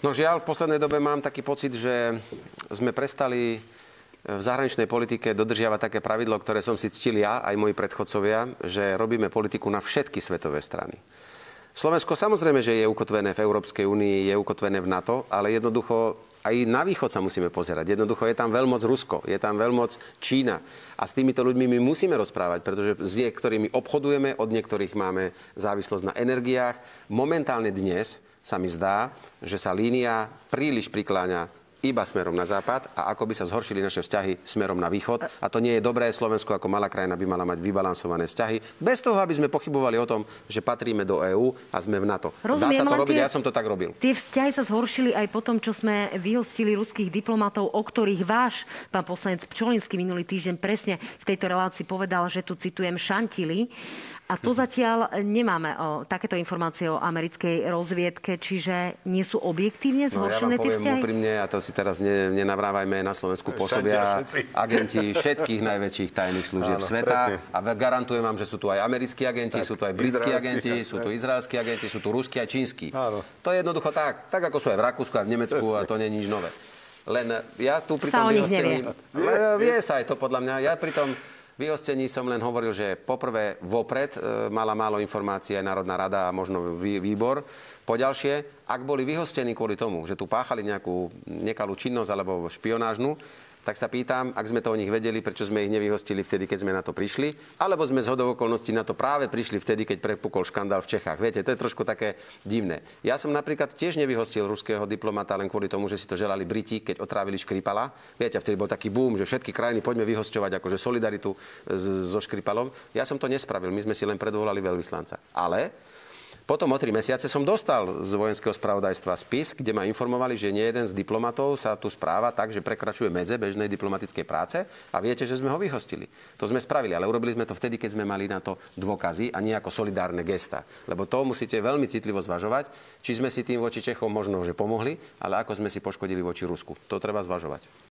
No žiaľ, v poslednej dobe mám taký pocit, že sme prestali v zahraničnej politike dodržiavať také pravidlo, ktoré som si ctil ja, aj moji predchodcovia, že robíme politiku na všetky svetové strany. Slovensko samozrejme, že je ukotvené v Európskej únii, je ukotvené v NATO, ale jednoducho aj na východ sa musíme pozerať. Jednoducho je tam veľmoc Rusko, je tam veľmoc Čína. A s týmito ľuďmi my musíme rozprávať, pretože s niektorými obchodujeme, od niektorých máme závislosť na energiách. Momentálne dnes sa mi zdá, že sa línia príliš prikláňa iba smerom na západ a ako by sa zhoršili naše vzťahy smerom na východ. A to nie je dobré. Slovensko ako malá krajina by mala mať vybalansované vzťahy. Bez toho, aby sme pochybovali o tom, že patríme do EÚ a sme v NATO. Rozumiem, dá sa to robiť, ja som to tak robil. Tie vzťahy sa zhoršili aj po tom, čo sme vyhostili ruských diplomatov, o ktorých váš pán poslanec Pčolinský minulý týždeň presne v tejto relácii povedal, že tu citujem, šantili. A to zatiaľ nemáme takéto informácie o americkej rozviedke, čiže nie sú objektívne zhoršené tie vzťahy? Ja vám poviem úprimne, a to si teraz nenavrávajme, na Slovensku pôsobia agenti všetkých najväčších tajných služieb sveta. A garantujem vám, že sú tu aj americkí agenti, sú tu aj britskí agenti, sú tu izraelskí agenti, sú tu ruskí a čínsky. To je jednoducho tak. Tak ako sú aj v Rakúsku a v Nemecku, a to nie je nič nové. Len ja tu pri tom vyhostení... Vie sa aj to podľa mňa. Ja pri tom vyhostení som len hovoril, že poprvé vopred mala málo informácií aj Národná rada a možno výbor. Poďalšie, ak boli vyhostení kvôli tomu, že tu páchali nejakú nekalú činnosť alebo špionážnu, tak sa pýtam, ak sme to o nich vedeli, prečo sme ich nevyhostili vtedy, keď sme na to prišli, alebo sme zhodou okolností na to práve prišli vtedy, keď prepukol škandál v Čechách. Viete, to je trošku také divné. Ja som napríklad tiež nevyhostil ruského diplomata len kvôli tomu, že si to želali Briti, keď otrávili Škripala. Viete, vtedy bol taký boom, že všetky krajiny poďme vyhosťovať akože solidaritu so Škripalom. Ja som to nespravil, my sme si len predvolali veľvyslanca. Ale potom o 3 mesiace som dostal z vojenského spravodajstva spis, kde ma informovali, že nie jeden z diplomatov sa tu správa tak, že prekračuje medze bežnej diplomatickej práce a viete, že sme ho vyhostili. To sme spravili, ale urobili sme to vtedy, keď sme mali na to dôkazy a nie ako solidárne gesta. Lebo to musíte veľmi citlivo zvažovať, či sme si tým voči Čechom možno že pomohli, ale ako sme si poškodili voči Rusku. To treba zvažovať.